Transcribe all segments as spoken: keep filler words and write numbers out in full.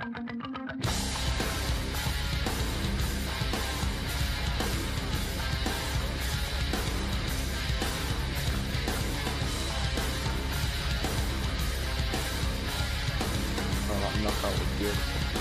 Knockout was good.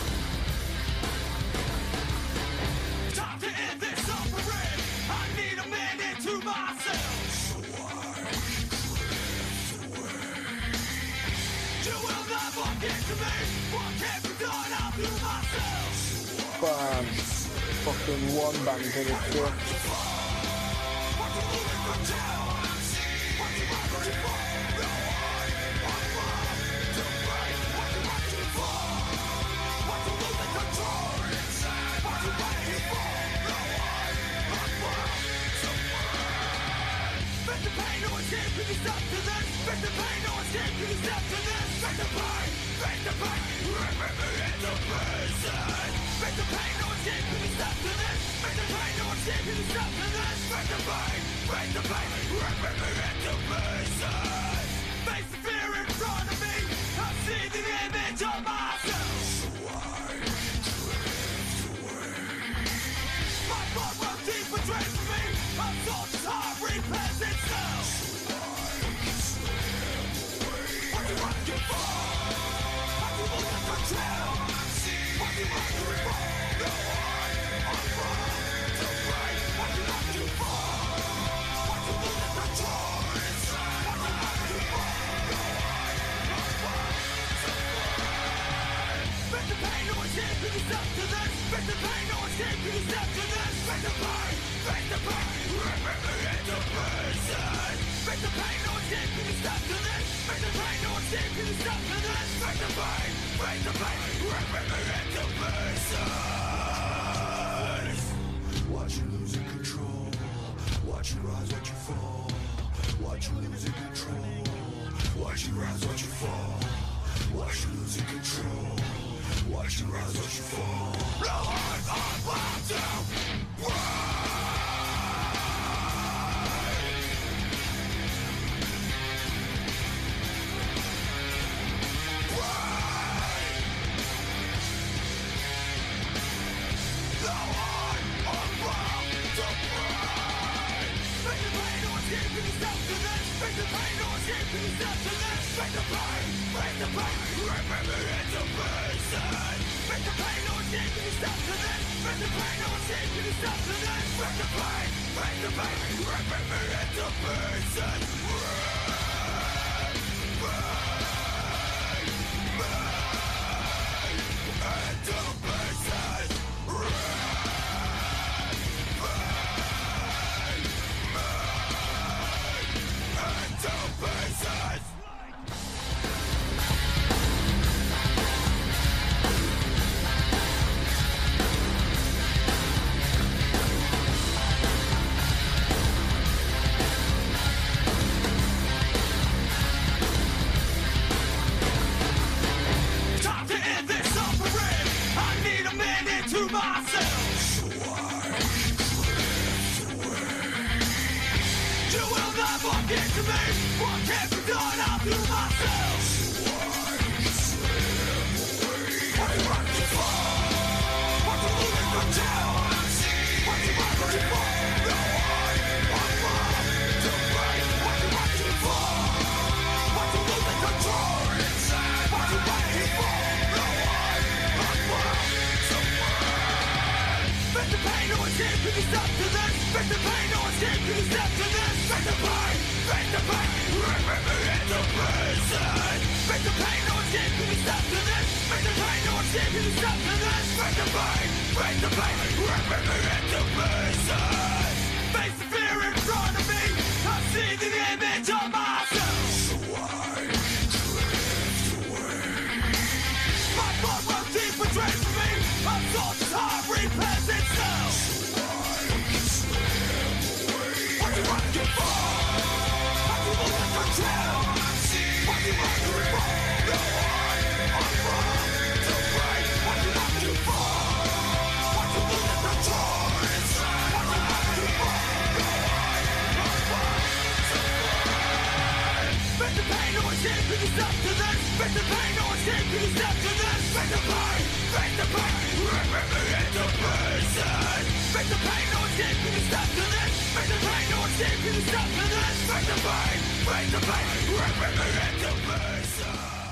Time to end this suffering. I need a minute to myself. So I drift away. You will never get to me. What can't be done, I'll do myself. So Bam. Fucking one bang to the dick. what you moving from jail? What you running for? No, I, I'm wrong. To break what you running for. What you losing control inside. What you waiting for? No, I, I'm wrong. To break. Face the pain, no escape, can you stop to this? Face the pain, no escape, can you stop to this? Face the pain, face the pain, remember in the prison. Face the pain, no escape, can you stop to this? Face the pain, no escape, can you stop to this? Face the pain, face the pain, remember in the prison. Face the fear in front of me, I see the image of myself. So I drift away. My blood runs deep, betrays for me. A soldier's heart repents itself. So I slip away. What you asking for? What you losing control? What you asking for? No, I, I'm wrong. To break. What you asking for? What you losing control? Inside. What you asking for? No, I, I'm wrong. To break. Face the pain, no escape, can you stop to this? Face the pain, no escape, can you stop to this? Face the pain, face the pain, remember in the prison. Face the pain, no escape, can you stop to this? Face the pain, no escape, can you stop to this? Face the pain, face the pain, remember in the prison. Watch you losing control. Watch you rise, watch you fall. Watch you losing control. Watch you rise, watch you fall. Watch you losing control. Watch you rise, watch you fall. No, I'm allowed to break. Stop to this, face the pain, no escape, can you stop to this, face the pain, Face the pain, ripping me into pieces. Face the pain, no escape, can you stop to this? Face the pain, no escape, can you stop to this? Face the pain, face the pain, ripping me into pieces.